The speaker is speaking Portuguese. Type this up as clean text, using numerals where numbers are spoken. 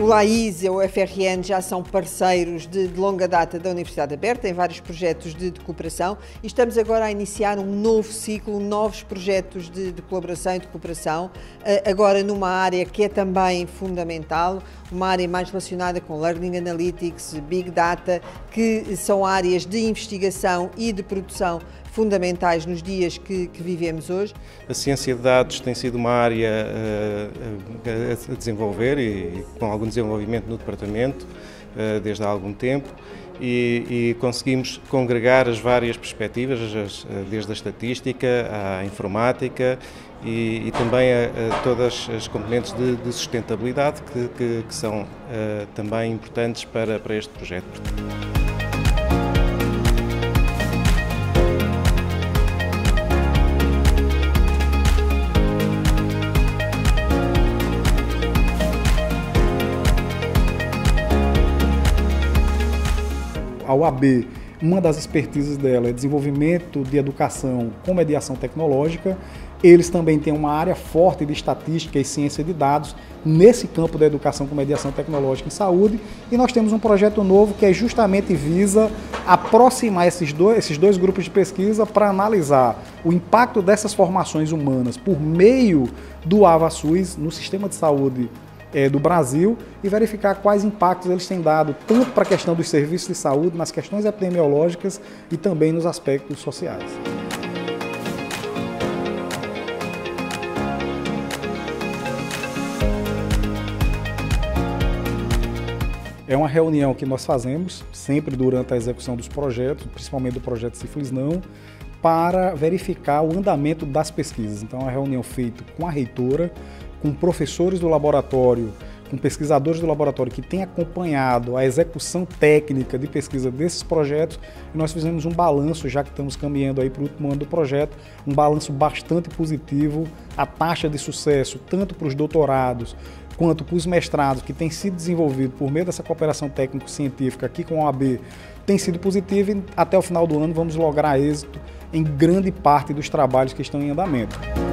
LAIS e o FRN já são parceiros de longa data da Universidade Aberta, em vários projetos de cooperação, e estamos agora a iniciar um novo ciclo, novos projetos de colaboração e de cooperação, agora numa área que é também fundamental, uma área mais relacionada com Learning Analytics, Big Data, que são áreas de investigação e de produção fundamentais nos dias que vivemos hoje. A ciência de dados tem sido uma área a desenvolver e com algum desenvolvimento no departamento desde há algum tempo e conseguimos congregar as várias perspectivas, desde a estatística à informática e também a todas as componentes de sustentabilidade que são também importantes para este projeto. A UAB, uma das expertises dela é desenvolvimento de educação com mediação tecnológica. Eles também têm uma área forte de estatística e ciência de dados nesse campo da educação com mediação tecnológica em saúde. E nós temos um projeto novo que justamente visa aproximar esses dois grupos de pesquisa para analisar o impacto dessas formações humanas por meio do AvaSUS no sistema de saúde do Brasil e verificar quais impactos eles têm dado, tanto para a questão dos serviços de saúde, nas questões epidemiológicas e também nos aspectos sociais. É uma reunião que nós fazemos sempre durante a execução dos projetos, principalmente do projeto Sífilis Não, para verificar o andamento das pesquisas. Então, é uma reunião feita com a reitora, com professores do laboratório, com pesquisadores do laboratório que têm acompanhado a execução técnica de pesquisa desses projetos, e nós fizemos um balanço, já que estamos caminhando aí para o último ano do projeto, um balanço bastante positivo, a taxa de sucesso, tanto para os doutorados, quanto para os mestrados que têm sido desenvolvidos por meio dessa cooperação técnico-científica aqui com a OAB, tem sido positiva e até o final do ano vamos lograr êxito em grande parte dos trabalhos que estão em andamento.